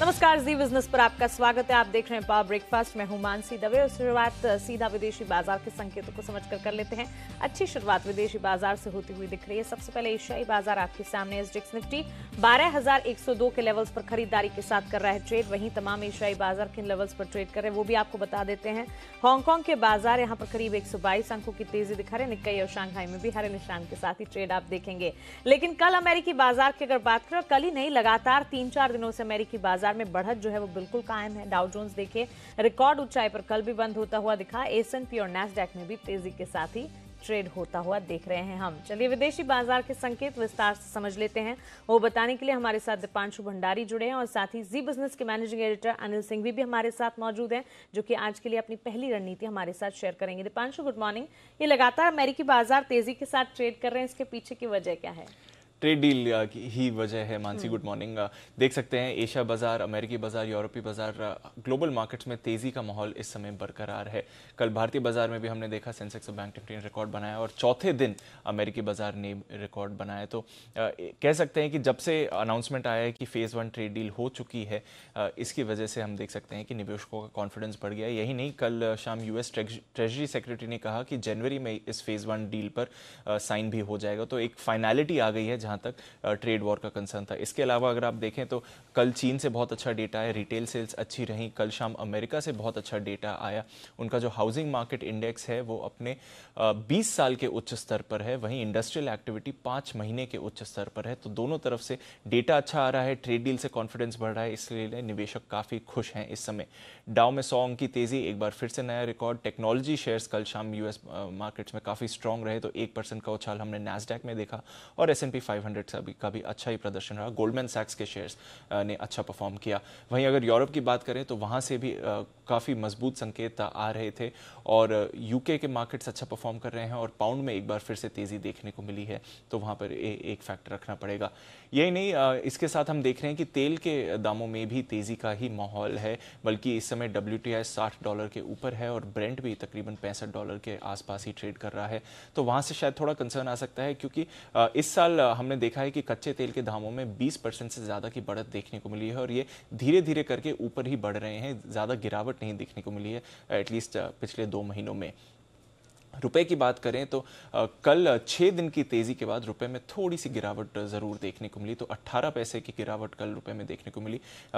नमस्कार, जी बिजनेस पर आपका स्वागत है। आप देख रहे हैं पावर ब्रेकफास्ट। मैं हूं मानसी दवे और शुरुआत सीधा विदेशी बाजार के संकेतों को समझकर कर लेते हैं। अच्छी शुरुआत विदेशी बाजार से होती हुई दिख रही है। सबसे पहले एशियाई बाजार आपके सामने। सेंसेक्स निफ्टी 12,102 के लेवल्स पर खरीदारी के साथ कर रहा है ट्रेड। वहीं तमाम एशियाई बाजार किन लेवल्स पर ट्रेड कर रहे हैं वो भी आपको बता देते हैं। हांगकांग के बाजार यहाँ पर करीब 122 अंकों की तेजी दिखा रहे हैं। निक्केई और शांघाई में भी हरे निशान के साथ ही ट्रेड आप देखेंगे। लेकिन कल अमेरिकी बाजार की अगर बात करें, कल ही नहीं लगातार 3-4 दिनों से अमेरिकी बाजार में बढ़त जो है वो बिल्कुल कायम है। डाउ जोन्स देखिए रिकॉर्ड ऊंचाई पर कल भी बंद होता हुआ दिखा। S&P और नैस्डैक में भी तेजी के साथ ही ट्रेड होता हुआ देख रहे हैं हम। चलिए विदेशी बाजार के संकेत विस्तार से समझ लेते हैं। वो बताने के लिए हमारे साथ दीपांशु भंडारी जुड़े हैं और साथ ही जी बिजनेस के मैनेजिंग एडिटर अनिल सिंह भी हमारे साथ मौजूद हैं, जो कि आज के लिए अपनी पहली रणनीति हमारे साथ शेयर करेंगे। Deepanshu, good morning. ये लगातार अमेरिकी बाजार तेजी के साथ ट्रेड कर रहे हैं, इसके पीछे की वजह क्या है? ट्रेड डील की ही वजह है। Mansi, good morning. देख सकते हैं एशिया बाजार, अमेरिकी बाजार, यूरोपीय बाजार, ग्लोबल मार्केट्स में तेजी का माहौल इस समय बरकरार है। कल भारतीय बाजार में भी हमने देखा सेंसेक्स और बैंक निफ्टी ने रिकॉर्ड बनाया और चौथे दिन अमेरिकी बाजार ने रिकॉर्ड बनाया। तो कह सकते हैं कि जब से अनाउंसमेंट आया है कि फेज़ 1 ट्रेड डील हो चुकी है, इसकी वजह से हम देख सकते हैं कि निवेशकों का कॉन्फिडेंस बढ़ गया है। यही नहीं, कल शाम यूएस ट्रेजरी सेक्रेटरी ने कहा कि जनवरी में इस फेज़ 1 डील पर साइन भी हो जाएगा। तो एक फाइनलिटी आ गई है जहां तक ट्रेड वॉर का कंसर्न था। इसके अलावा अगर आप देखें तो कल चीन से बहुत अच्छा डेटा है, रिटेल सेल्स अच्छी रही। कल शाम अमेरिका से बहुत अच्छा डेटा आया। उनका जो हाउसिंग मार्केट इंडेक्स है वो अपने 20 साल के उच्च स्तर पर है। वहीं इंडस्ट्रियल एक्टिविटी 5 महीने के उच्च स्तर पर है। तो दोनों तरफ से डेटा अच्छा आ रहा है, ट्रेड डील से कॉन्फिडेंस बढ़ रहा है, इसलिए निवेशक काफी खुश हैं इस समय। डाउ में 100 अंक की तेजी, एक बार फिर से नया रिकॉर्ड। टेक्नोलॉजी शेयर्स कल शाम यूएस मार्केट्स में काफी स्ट्रांग रहे, तो 1% का उछाल हमने नैस्डैक में देखा और S&P 500 का भी अच्छा ही प्रदर्शन रहा। गोल्डमैन सैक्स के शेयर्स ने अच्छा परफॉर्म किया। वहीं अगर यूरोप की बात करें तो वहां से भी काफी मजबूत संकेत आ रहे थे और यूके के मार्केट्स अच्छा परफॉर्म कर रहे हैं और पाउंड में एक बार फिर से तेजी देखने को मिली है, तो वहां पर एक फैक्टर रखना पड़ेगा। यही नहीं, इसके साथ हम देख रहे हैं कि तेल के दामों में भी तेजी का ही माहौल है, बल्कि इस समय WTI $60 के ऊपर है और ब्रेंट भी तकरीबन $65 के आसपास ही ट्रेड कर रहा है। तो वहां से शायद थोड़ा कंसर्न आ सकता है, क्योंकि इस साल हमने देखा है कि कच्चे तेल के दामों में 20% से ज़्यादा की बढ़त देखने को मिली है और ये धीरे धीरे करके ऊपर ही बढ़ रहे हैं। ज़्यादा गिरावट नहीं देखने को मिली है एटलीस्ट पिछले 2 महीनों में। रुपए की बात करें तो कल 6 दिन की तेजी के बाद रुपए में थोड़ी सी गिरावट जरूर देखने को मिली। तो 18 पैसे की गिरावट कल रुपए में देखने को मिली।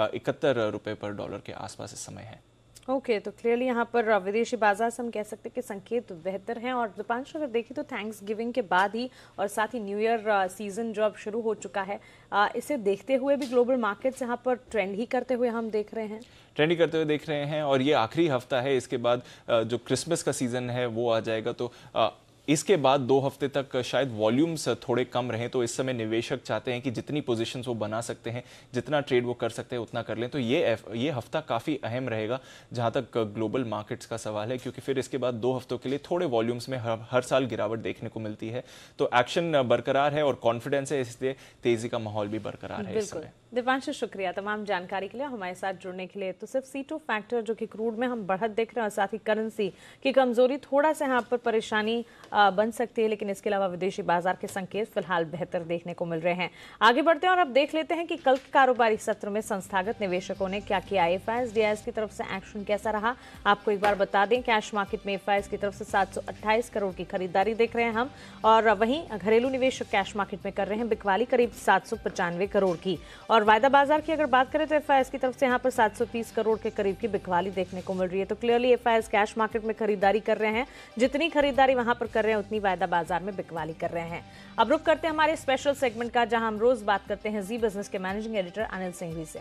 71 रुपए पर डॉलर के आसपास इस समय है। ओके, तो क्लियरली यहाँ पर विदेशी बाजार से हम कह सकते हैं कि संकेत बेहतर हैं। और दीपांशु, अगर देखें तो थैंक्स गिविंग के बाद ही और साथ ही न्यू ईयर सीजन जो अब शुरू हो चुका है, इसे देखते हुए भी ग्लोबल मार्केट्स यहाँ पर ट्रेंड ही करते हुए हम देख रहे हैं। ट्रेंडिंग करते हुए देख रहे हैं और ये आखिरी हफ्ता है। इसके बाद जो क्रिसमस का सीजन है वो आ जाएगा, तो इसके बाद 2 हफ्ते तक शायद वॉल्यूम्स थोड़े कम रहें। तो इस समय निवेशक चाहते हैं कि जितनी पोजीशंस वो बना सकते हैं, जितना ट्रेड वो कर सकते हैं उतना कर लें। तो ये हफ्ता काफ़ी अहम रहेगा जहां तक ग्लोबल मार्केट्स का सवाल है, क्योंकि फिर इसके बाद 2 हफ्तों के लिए थोड़े वॉल्यूम्स में हर साल गिरावट देखने को मिलती है। तो एक्शन बरकरार है और कॉन्फिडेंस है, इसलिए तेजी का माहौल भी बरकरार है इस समय। दीपांशु, शुक्रिया तमाम जानकारी के लिए, हमारे साथ जुड़ने के लिए। तो सिर्फ C2 फैक्टर जो कि क्रूड में हम बढ़त देख रहे हैं और साथ ही करेंसी की कमजोरी थोड़ा सा यहाँ पर परेशानी बन सकती है, लेकिन इसके अलावा विदेशी बाजार के संकेत फिलहाल बेहतर देखने को मिल रहे हैं। आगे बढ़ते हैं और अब देख लेते हैं कि कल के कारोबारी सत्र में संस्थागत निवेशकों ने क्या किया। एफआईएस डीआईएस की तरफ से एक्शन कैसा रहा, आपको एक बार बता दें। कैश मार्केट में एफआईएस की तरफ से 728 करोड़ की खरीदारी देख रहे हैं हम, और वहीं घरेलू निवेशक कैश मार्केट में कर रहे हैं बिकवाली करीब 795 करोड़ की। और वायदा बाजार की अगर बात करें तो एफआईएस की तरफ से यहाँ पर 730 करोड़ के करीब की बिकवाली देखने को मिल रही है। तो क्लियरली एफआईएस कैश मार्केट में खरीदारी कर रहे हैं, जितनी खरीदारी वहां पर कर रहे हैं उतनी वायदा बाजार में बिकवाली कर रहे हैं। अब रुक करते हैं हमारे स्पेशल सेगमेंट का, जहां हम रोज बात करते हैं जी बिजनेस के मैनेजिंग एडिटर अनिल सिंह से।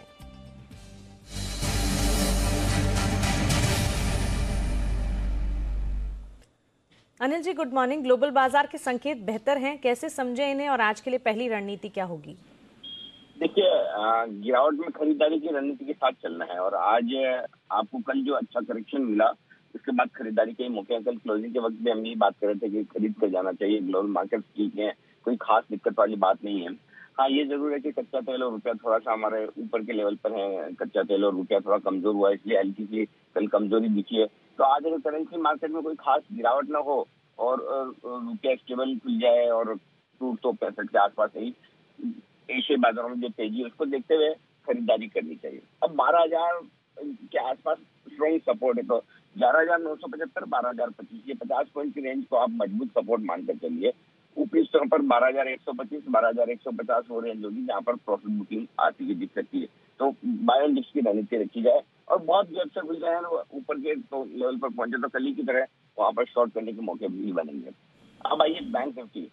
Anil ji, good morning. Global बाजार के संकेत बेहतर हैं, कैसे समझे इन्हें और आज के लिए पहली रणनीति क्या होगी? देखिए, गिरावट में खरीदारी की रणनीति के साथ चलना है और आज आपको कल जो अच्छा करेक्शन मिला उसके बाद खरीदारी के मौके हैं। कल क्लोजिंग के वक्त भी हम यही बात कर रहे थे कि खरीद कर जाना चाहिए। ग्लोबल मार्केट ठीक है, कोई खास दिक्कत वाली बात नहीं है। हाँ, ये जरूर है कि कच्चा तेल और रुपया थोड़ा सा हमारे ऊपर के लेवल पर है। कच्चा तेल और रुपया थोड़ा कमजोर हुआ है, इसलिए हल्की सी कल कमजोरी दिखी है। तो आज अगर करेंसी मार्केट में कोई खास गिरावट ना हो और रुपया स्टेबल खुल जाए और क्रूड तो 65 के आसपास ही, एशियाई बाजारों में जो तेजी है उसको देखते हुए खरीदारी करनी चाहिए। अब 12,000 के आसपास स्ट्रॉन्ग सपोर्ट है, तो 11,975, 12,025, ये 50 पॉइंट की रेंज को आप मजबूत सपोर्ट मानकर चलिए। ऊपरी स्तर पर 12,125, 12,150 वो रेंज होगी जहाँ पर प्रॉफिट बुकिंग आती हुई दिख सकती है। तो बाय ऑन डिप्स की रणनीति रखी जाए, और बहुत जब से खुल जाए ऊपर के तो लेवल पर पहुंचे तो कल की तरह वहां पर शॉर्ट करने के मौके भी बनेंगे। अब आइए बैंक निफ्टी,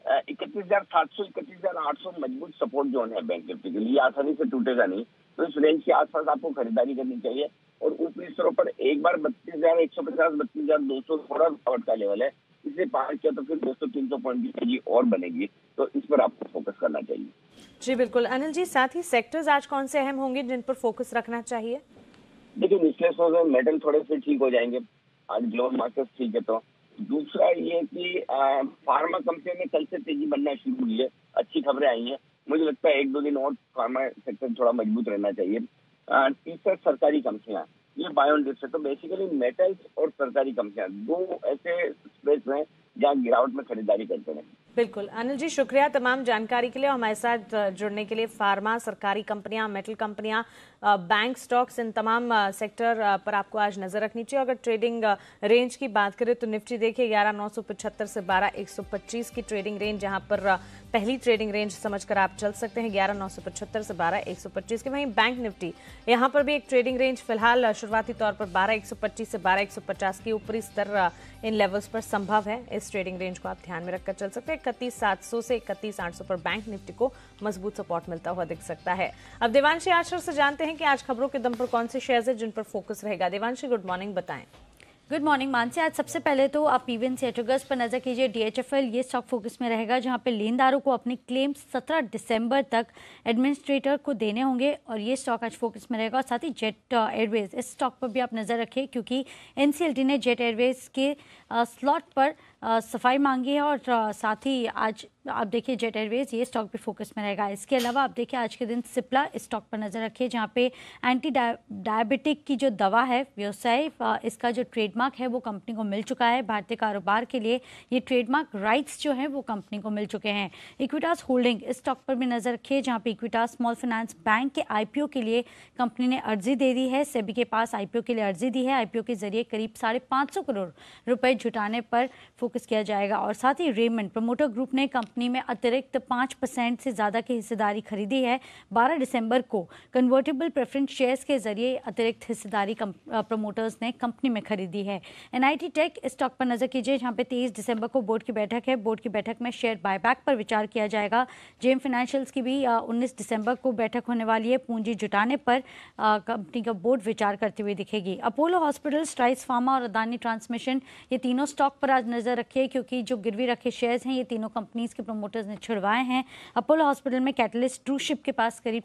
31,700, 31,800 मजबूत सपोर्ट जोन है बैंक निफ्टी के लिए, आसानी से टूटेगा नहीं। तो इस रेंज के आसपास आपको खरीदारी करनी चाहिए, और ऊपरी स्तरों पर एक बार 32,150, 32,200 थोड़ा रुकावट का लेवल है, इसे पार किया तो फिर 200-300 पॉइंट की तेजी और बनेगी, तो इस पर आपको फोकस करना चाहिए। जी बिल्कुल अनिल जी, साथ ही सेक्टर्स आज कौन से अहम होंगे जिन पर फोकस रखना चाहिए? देखिए निचले स्तर में मेटल थोड़े से ठीक हो जाएंगे, आज ग्लोबल मार्केट ठीक है। तो दूसरा ये कि फार्मा कंपनी में कल से तेजी बनना शुरू हुई है, अच्छी खबरें आई हैं, मुझे लगता है 1-2 दिन और फार्मा सेक्टर थोड़ा मजबूत रहना चाहिए। तीसरा सरकारी कंपनियां, ये बाय ऑन डिप्स है, तो बेसिकली मेटल्स और सरकारी कंपनियां दो ऐसे स्पेस हैं जहां गिरावट में खरीदारी करते हैं। बिल्कुल अनिल जी, शुक्रिया तमाम जानकारी के लिए, हमारे साथ जुड़ने के लिए। फार्मा, सरकारी कंपनियां, मेटल कंपनियां, बैंक स्टॉक्स, इन तमाम सेक्टर पर आपको आज नजर रखनी चाहिए। अगर ट्रेडिंग रेंज की बात करें तो निफ्टी देखिए 11,975 से 12,125 की ट्रेडिंग रेंज, जहां पर पहली ट्रेडिंग रेंज समझकर आप चल सकते हैं 11,975 से 12,125 की। वहीं बैंक निफ्टी यहां पर भी एक ट्रेडिंग रेंज फिलहाल शुरुआती तौर पर 12,125 से 12,150 की, ऊपरी स्तर इन लेवल्स पर संभव है। इस ट्रेडिंग रेंज को आप ध्यान में रखकर चल सकते हैं। 31,700 से 31,800 पर बैंक निफ्टी को मजबूत सपोर्ट मिलता हुआ दिख सकता है। अब देवांशी आश्रय से जानते हैं कि आज खबरों के दम पर कौन से शेयर्स हैं जिन पर फोकस रहेगा। देवांशी, गुड मॉर्निंग, बताएं। गुड मॉर्निंग मानसी, आज सबसे पहले तो आप पीवीएन सेटर्गस पर नजर कीजिए। डीएचएफएल ये स्टॉक फोकस में रहेगा, जहां पे लेनदारों को अपने क्लेम 17 दिसंबर तक एडमिनिस्ट्रेटर को देने होंगे, और ये स्टॉक आज फोकस में रहेगा। साथ ही जेट एयरवेज, इस स्टॉक पर भी आप नजर रखें, क्योंकि एनसीएलटी ने जेट एयरवेज के स्लॉट पर सफाई मांगी है, और साथ ही आज आप देखिए जेट एयरवेज ये स्टॉक भी फोकस में रहेगा। इसके अलावा आप देखिए आज के दिन सिप्ला स्टॉक पर नजर रखिए, जहां पे एंटी डायबिटिक की जो दवा है व्यवसाय, इसका जो ट्रेडमार्क है वो कंपनी को मिल चुका है। भारतीय कारोबार के लिए ये ट्रेडमार्क राइट्स जो है वो कंपनी को मिल चुके हैं। इक्विटास होल्डिंग, इस स्टॉक पर भी नजर रखिए, जहाँ पे इक्विटास स्मॉल फाइनेंस बैंक के आईपीओ के लिए कंपनी ने अर्जी दे दी है। सेबी के पास आईपीओ के लिए अर्जी दी है। आईपीओ के जरिए करीब 550 करोड़ रुपए जुटाने पर फोकस किया जाएगा। और साथ ही रेमंड प्रमोटर ग्रुप ने कंपनी में अतिरिक्त 5% से ज्यादा की हिस्सेदारी खरीदी है। 12 दिसंबर को कन्वर्टेबल प्रेफरेंस शेयर्स के जरिए अतिरिक्त हिस्सेदारी प्रमोटर्स ने कंपनी में खरीदी है। एनआईटी टेक स्टॉक पर नजर कीजिए, जहां पे 23 दिसंबर को बोर्ड की बैठक है। बोर्ड की बैठक में शेयर बायबैक पर विचार किया जाएगा। जेम फाइनेंशियल्स की भी 19 दिसंबर को बैठक होने वाली है। पूंजी जुटाने पर कंपनी का बोर्ड विचार करते हुए दिखेगी। अपोलो हॉस्पिटल, स्ट्राइड्स फार्मा और अदानी ट्रांसमिशन, ये तीनों स्टॉक पर आज नजर रखिए, क्योंकि जो गिरवी रखे शेयर्स हैं ये तीनों कंपनीज के प्रमोटर्स ने छुड़वाए हैं। अपोलो हॉस्पिटल में कैटलिस्ट क्रूज शिप के पास करीब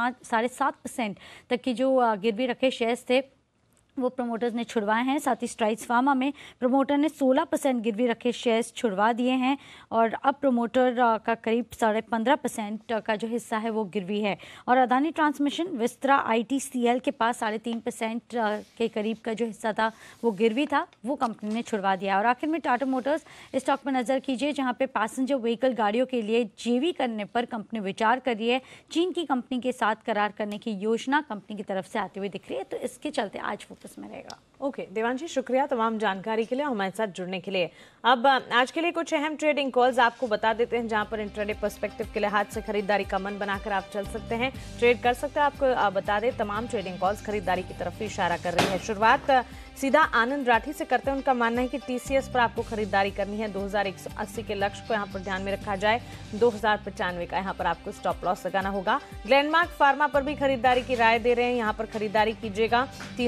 7.5% तक की जो गिरवी रखे शेयर्स थे वो प्रमोटर्स ने छुड़वाए हैं। साथ ही स्ट्राइड्स फार्मा में प्रमोटर ने 16% गिरवी रखे शेयर्स छुड़वा दिए हैं, और अब प्रमोटर का करीब 15.5% का जो हिस्सा है वो गिरवी है। और अदानी ट्रांसमिशन, विस्त्रा, आईटीसीएल के पास 3.5% के करीब का जो हिस्सा था वो गिरवी था, वो कंपनी ने छुड़वा दिया। और आखिर में टाटा मोटर्स स्टॉक पर नजर कीजिए, जहाँ पे पैसेंजर व्हीकल गाड़ियों के लिए जेवी करने पर कंपनी विचार कर रही है। चीन की कंपनी के साथ करार करने की योजना कंपनी की तरफ से आती हुई दिख रही है, तो इसके चलते आज में रहेगा। ओके देवांशी, शुक्रिया तमाम जानकारी के लिए, हमारे साथ जुड़ने के लिए। अब आज के लिए कुछ अहम ट्रेडिंग कॉल्स आपको बता देते हैं, जहां पर इंट्राडे पर्सपेक्टिव के लिहाज से खरीदारी का मन बनाकर आप चल सकते हैं, ट्रेड कर सकते हैं। आपको बता दें तमाम ट्रेडिंग कॉल्स खरीदारी की तरफ इशारा कर रही है। शुरुआत सीधा आनंद राठी से करते हैं। उनका मानना है कि टीसीएस पर आपको खरीदारी करनी है। 2180 के लक्ष्य को यहाँ पर ध्यान में रखा जाए। 2095 का यहाँ पर आपको स्टॉप लॉस लगाना होगा। ग्लेनमार्क फार्मा पर भी खरीदारी की राय दे रहे हैं, यहाँ पर खरीदारी कीजिएगा।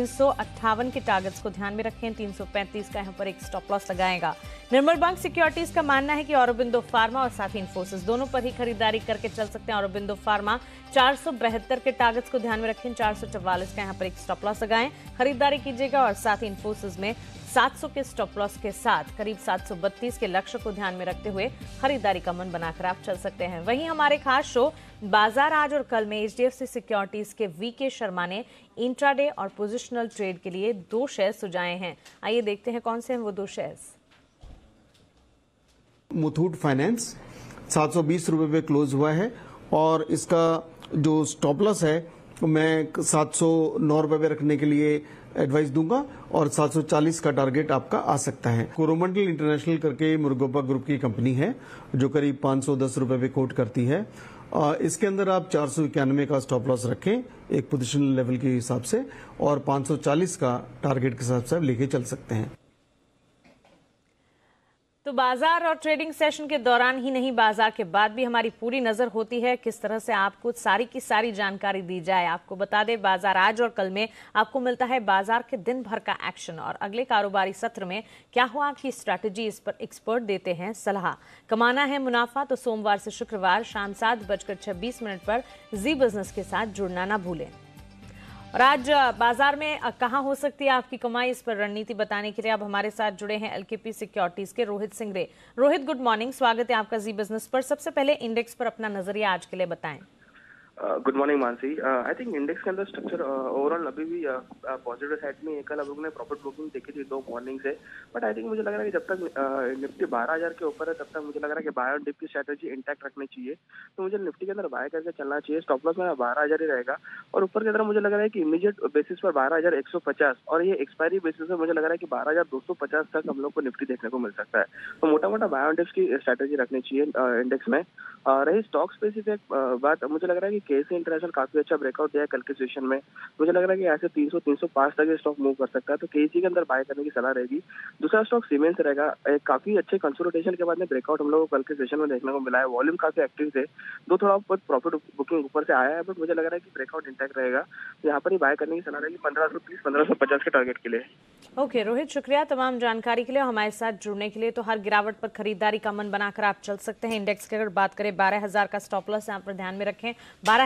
358 के टारगेट्स को ध्यान में रखें। 335 का यहाँ पर एक स्टॉप लॉस लगाएगा। निर्मल बैंक सिक्योरिटीज का मानना है कि औरोबिंदो फार्मा और साथ ही इन्फोसिस दोनों पर ही खरीदारी करके चल सकते हैं। औरोबिंदो फार्मा 472 के टारगेट्स को ध्यान में रखें। 444 का यहाँ पर एक स्टॉप लॉस लगाएं, खरीदारी कीजिएगा। और साथ ही इन्फोसिस में 700 के स्टॉप लॉस के साथ करीब 732 के लक्ष्य को ध्यान में रखते हुए खरीदारी का मन बनाकर आप चल सकते हैं। वहीं हमारे खास शो बाजार आज और कल में एचडीएफसी सिक्योरिटीज के वीके शर्मा ने इंट्राडे और पोजिशनल ट्रेड के लिए 2 शेयर सुझाए हैं। आइए देखते हैं कौन से हैं वो 2 शेयर्स। मुथूट फाइनेंस 720 रुपए पे क्लोज हुआ है, और इसका जो स्टॉप लॉस है मैं 709 रुपए पे रखने के लिए एडवाइस दूंगा और 740 का टारगेट आपका आ सकता है। कोरोमंडल इंटरनेशनल करके मुर्गोपा ग्रुप की कंपनी है जो करीब 510 रुपए पे कोट करती है। इसके अंदर आप 491 का स्टॉप लॉस रखें एक पोजिशनल लेवल के हिसाब से और 540 का टारगेट के हिसाब से आप लेके चल सकते हैं। तो बाजार और ट्रेडिंग सेशन के दौरान ही नहीं, बाजार के बाद भी हमारी पूरी नजर होती है किस तरह से आपको सारी की सारी जानकारी दी जाए। आपको बता दें, बाजार आज और कल में आपको मिलता है बाजार के दिन भर का एक्शन और अगले कारोबारी सत्र में क्या हो आपकी स्ट्रैटेजी, इस पर एक्सपर्ट देते हैं सलाह। कमाना है मुनाफा तो सोमवार से शुक्रवार शाम 7:26 पर जी बिजनेस के साथ जुड़ना ना भूलें। और आज बाजार में कहां हो सकती है आपकी कमाई, इस पर रणनीति बताने के लिए अब हमारे साथ जुड़े हैं एलकेपी सिक्योरिटीज के रोहित सिंगरे। रोहित, गुड मॉर्निंग, स्वागत है आपका जी बिजनेस पर। सबसे पहले इंडेक्स पर अपना नजरिया आज के लिए बताएं। Good morning Mansi. I think index के अंदर स्ट्रक्चर ओवरऑल अभी भी पॉजिटिव साइड में है। कल हम लोग ने प्रॉफिट बुकिंग देखी थी 2 मॉर्निंग से, बट आई थिंक मुझे लग रहा है कि जब तक निफ्टी 12,000 के ऊपर है तब तक मुझे लग रहा है कि बाय ऑन डिप की स्ट्रैटेजी इंटैक्ट रखनी चाहिए। तो मुझे निफ्टी के अंदर बाय करके चलना चाहिए। स्टॉप लॉस मेरा 12,000 ही रहेगा और ऊपर की तरफ मुझे लग रहा है कि इमीडिएट बेसिस पर 12,150 और ये एक्सपायरी बेसिस पर मुझे लग रहा है कि 12,250 तक हम लोग को निफ्टी देखने को मिल सकता है। तो मोटा मोटा बाय ऑन डिप्स की स्ट्रैटेजी रखनी चाहिए इंडेक्स में। रही स्टॉक स्पेसिफिक बात, मुझे लग रहा है कि केसी इंटरनेशनल काफी अच्छा ब्रेकआउट दिया है कल के सेशन में। मुझे लग रहा है कि ऐसे 300-305 तक ये स्टॉक मूव कर सकता है, तो केसी के अंदर बाय करने की सलाह रहेगी। दूसरा स्टॉक सीमेंस रहेगा। काफी अच्छे कंसोलिडेशन के बाद में ब्रेकआउट हम लोग को कल के सेशन में देखने को मिला है। वॉल्यूम काफी एक्टिव थे, थोड़ा बहुत प्रॉफिट बुकिंग ऊपर से आया है, बट मुझे लग रहा है कि ब्रेकआउट इंटैक्ट रहेगा। यहाँ पर ही बाय करने की सलाह रहेगी 1530-1550 के टारगेट के लिए। ओके रोहित, शुक्रिया तमाम जानकारी के लिए, हमारे साथ जुड़ने के लिए। तो हर गिरावट पर खरीदारी का मन बनाकर आप चल सकते हैं। इंडेक्स की अगर बात करें, 12,000 का स्टॉप लॉस यहाँ पर ध्यान में रखें,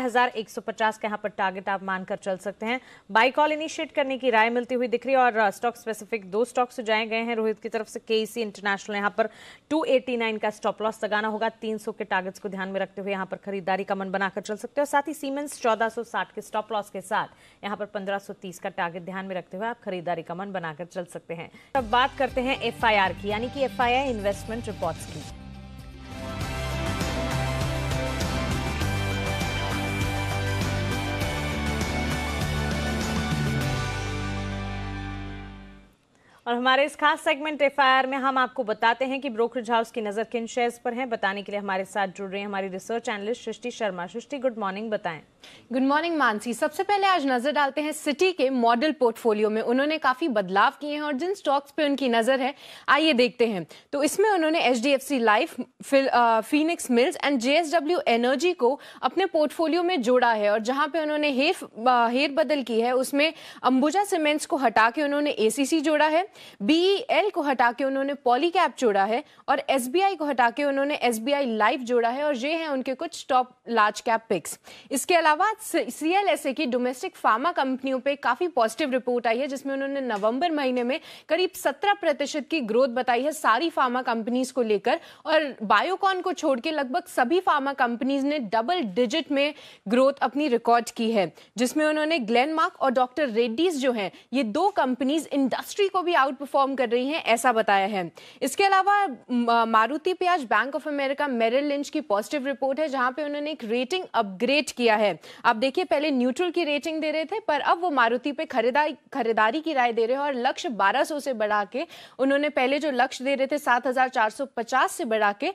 12,150 का यहाँ पर टारगेट आप मानकर चल सकते हैं। बाई कॉल इनिशिएट करने की राय मिलती हुई दिख रही है और स्टॉक स्पेसिफिक 2 स्टॉक सुझाए गए हैं रोहित की तरफ से। केसी इंटरनेशनल यहाँ पर 289 का स्टॉप लॉस लगाना होगा, 300 के टारगेट्स को ध्यान में रखते हुए यहाँ पर खरीदारी का मन बनाकर चल सकते हैं। और साथ ही सीमेंस 1460 के स्टॉप लॉस के साथ यहाँ पर 1530 का टारगेट ध्यान में रखते हुए आप खरीदारी का मन बनाकर चल सकते हैं। अब बात करते हैं एफआईआर की, यानी कि एफआईआई इन्वेस्टमेंट रिपोर्ट्स की। और हमारे इस खास सेगमेंट एफआईआर में हम आपको बताते हैं कि ब्रोकरेज हाउस की नजर किन शेयर्स पर है। बताने के लिए हमारे साथ जुड़ रहे हैं हमारी research analyst Srishti Sharma. Srishti, good morning, बताएं। Good morning Mansi. सबसे पहले आज नजर डालते हैं सिटी के मॉडल पोर्टफोलियो में। उन्होंने काफी बदलाव किए हैं और जिन स्टॉक्स पे उनकी नजर है आइए देखते हैं। तो इसमें उन्होंने HDFC life, Phoenix Mills and JSW energy को अपने पोर्टफोलियो में जोड़ा है। और जहां पे उन्होंने हेर बदल की है उसमें अंबुजा सीमेंट्स को हटा के उन्होंने ACC जोड़ा है, BEL को हटा के उन्होंने पॉलीकैप जोड़ा है और SBI को हटा के उन्होंने SBI लाइफ जोड़ा है। और ये हैं उनके कुछ टॉप लार्ज कैप पिक्स। इसके अलावा CLSA की डोमेस्टिक फार्मा कंपनियों पे काफी पॉजिटिव रिपोर्ट आई है, जिसमें उन्होंने नवंबर महीने में करीब 17% की ग्रोथ बताई है सारी फार्मा कंपनीज को लेकर। और बायोकॉन को छोड़ के लगभग सभी फार्मा कंपनीज ने डबल डिजिट में ग्रोथ अपनी रिकॉर्ड की है, जिसमें उन्होंने ग्लेनमार्क और डॉक्टर रेड्डीज जो हैं, ये 2 कंपनीज इंडस्ट्री को भी आउट परफॉर्म कर रही हैं, ऐसा बताया है। इसके अलावा मारुति पे आज Bank of America Merrill Lynch की पॉजिटिव रिपोर्ट है, जहां पे उन्होंने एक रेटिंग अपग्रेड किया है। आप देखिए, पहले न्यूट्रल की रेटिंग दे रहे थे, पर अब वो मारुति पे खरीदारी की राय दे रहे हैं और लक्ष्य 1200 से बढ़ा के उन्होंने पहले जो लक्ष्य दे रहे थे 7,450 से बढ़ा के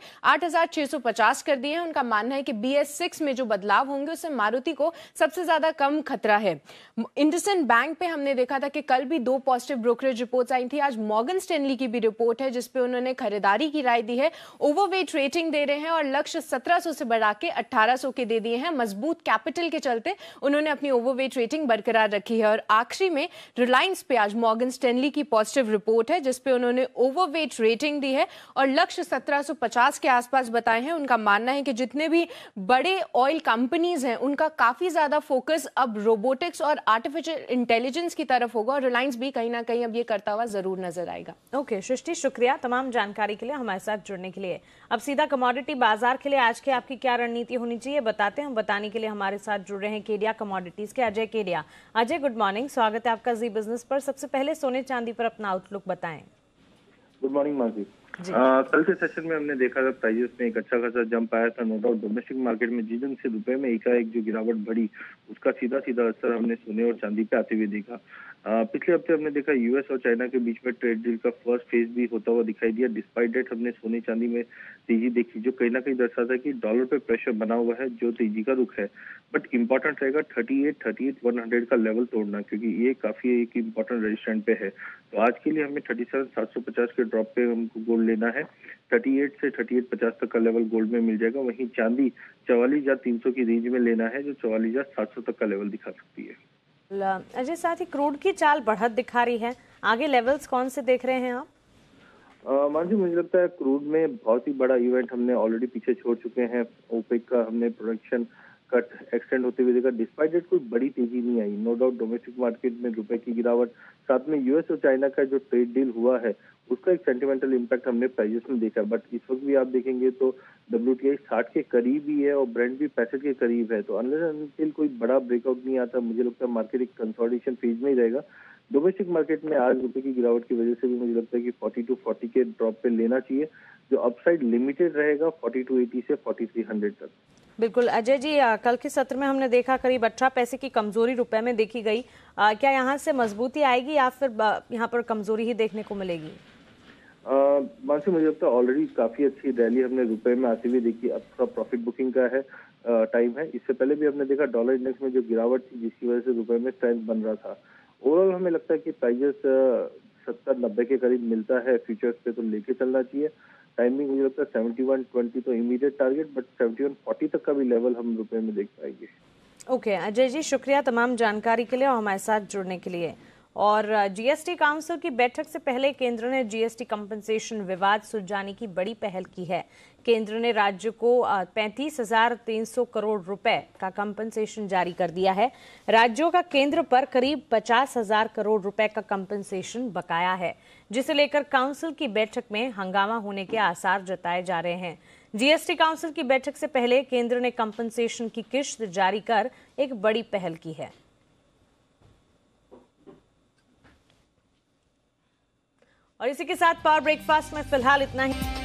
8,650 कर दिए हैं। उनका मानना है कि BS6 में जो बदलाव होंगे उससे मारुति को सबसे ज्यादा कम खतरा है। इंडसइंड बैंक पे हमने देखा था कि कल भी 2 पॉजिटिव ब्रोकरेज रिपोर्ट्स आई थी। आज मॉर्गन स्टैनली की भी रिपोर्ट है जिसपे उन्होंने खरीदारी की राय दी है, ओवरवेट रेटिंग दे रहे हैं और लक्ष्य 1700 से बढ़ा के 1800 के दे दिए हैं। मजबूत कैपिटल के चलते उन्होंने अपनी ओवरवेट रेटिंग बरकरार रखी है। और आखिरी में रिलायंस पे आज मॉर्गन स्टैनली की पॉजिटिव रिपोर्ट है, जिसपे उन्होंने ओवरवेट रेटिंग दी है और लक्ष्य 1750 के आसपास बताए हैं। उनका मानना है कि जितने भी बड़े ऑयल कंपनीज हैं उनका काफी ज्यादा फोकस अब रोबोटिक्स और आर्टिफिशियल इंटेलिजेंस की तरफ होगा और रिलायंस भी कहीं ना कहीं अब ये करता हुआ जरूर नजर आएगा। ओके सृष्टि, शुक्रिया तमाम जानकारी के लिए, हमारे साथ जुड़ने के लिए। अब सीधा कमोडिटी बाजार के लिए आज की आपकी क्या रणनीति होनी चाहिए बताते हैं। बताने के लिए हमारे साथ जुड़ रहे हैं केडिया कमोडिटीज के अजय केडिया। अजय, गुड मॉर्निंग, स्वागत है आपका जी बिजनेस पर। सबसे पहले सोने चांदी पर अपना आउटलुक बताएं। Good morning Mansi. कल के सेशन में हमने देखा था प्राइजेस में एक अच्छा खासा जंप आया था। नो डाउट डोमेस्टिक मार्केट में जिस दिन से रुपए में एकाएक जो गिरावट बढ़ी उसका सीधा सीधा असर हमने सोने और चांदी पे आते हुए देखा। पिछले हफ्ते हमने देखा यूएस और चाइना के बीच में ट्रेड डील का फर्स्ट फेज भी होता हुआ दिखाई दिया। डिस्पाइट डेट हमने सोने चांदी में तेजी देखी, जो कहीं ना कहीं दर्शाता है कि डॉलर पे प्रेशर बना हुआ है, जो तेजी का रुख है। बट इंपॉर्टेंट रहेगा 38,100 का लेवल तोड़ना, क्योंकि ये काफी एक इंपॉर्टेंट रेजिस्टेंट पे है। तो आज के लिए हमें 37,750 के ड्रॉप पे हमको गोल्ड लेना है। 38 से 3850 तक का लेवल गोल्ड में मिल जाएगा। वहीं चांदी 44,300 की रेंज में लेना है, जो 44,700 तक का लेवल दिखा सकती है। अजय, साथ ही क्रूड की चाल बढ़त दिखा रही है, आगे लेवल्स कौन से देख रहे हैं आप? मानसी, मुझे लगता है क्रूड में बहुत ही बड़ा इवेंट हमने ऑलरेडी पीछे छोड़ चुके हैं। ओपेक का हमने प्रोडक्शन कट एक्सटेंड होते हुए देखा। डिस्पाइट डेट कोई बड़ी तेजी नहीं आई। नो डाउट डोमेस्टिक मार्केट में रुपए की गिरावट, साथ में यूएस और चाइना का जो ट्रेड डील हुआ है उसका एक सेंटिमेंटल इम्पैक्ट हमने प्राइजेस में देखा। बट इस वक्त भी आप देखेंगे तो WTI 60 के करीब ही है और ब्रेंट भी 65 के करीब है। तो अनलेस अनटिल कोई बड़ा ब्रेकआउट नहीं आता, मुझे लगता है मार्केट एक कंसोलिडेशन फेज में ही रहेगा। डोमेस्टिक मार्केट में आज रुपए की गिरावट की वजह से भी मुझे लगता है कि 4240 के ड्रॉप पे लेना चाहिए, जो अपसाइड लिमिटेड रहेगा 4280 से 4300 तक। बिल्कुल अजय जी, कल के सत्र में हमने देखा करीब 18 पैसे की कमजोरी रुपए में देखी गई। क्या यहाँ से मजबूती आएगी या फिर यहाँ पर कमजोरी ही देखने को मिलेगी? मानसी, मुझे लगता है ऑलरेडी काफी अच्छी रैली हमने रुपए में आते हुए देखी। अब थोड़ा प्रॉफिट बुकिंग का है टाइम है। इससे पहले भी हमने देखा डॉलर इंडेक्स में जो गिरावट थी जिसकी वजह से रुपए में स्ट्रेंथ बन रहा था। ओवरऑल हमें लगता है कि प्राइजेस 70-90 के करीब मिलता है फ्यूचर्स पे, तो लेके चलना चाहिए। टाइमिंग मुझे लगता है 7120 तो इमीडिएट टारगेट, बट 7140 तक का भी लेवल हम रुपए में देख पाएंगे। ओके अजय जी, शुक्रिया तमाम जानकारी के लिए और हमारे साथ जुड़ने के लिए। और जीएसटी काउंसिल की बैठक से पहले केंद्र ने जीएसटी कंपनसेशन विवाद सुलझाने की बड़ी पहल की है। केंद्र ने राज्य को 35,300 करोड़ रुपए का कंपनसेशन जारी कर दिया है। राज्यों का केंद्र पर करीब 50,000 करोड़ रुपए का कंपनसेशन बकाया है, जिसे लेकर काउंसिल की बैठक में हंगामा होने के आसार जताए जा रहे हैं। जीएसटी काउंसिल की बैठक से पहले केंद्र ने कंपनसेशन की किश्त जारी कर एक बड़ी पहल की है। और इसी के साथ पावर ब्रेकफास्ट में फिलहाल इतना ही।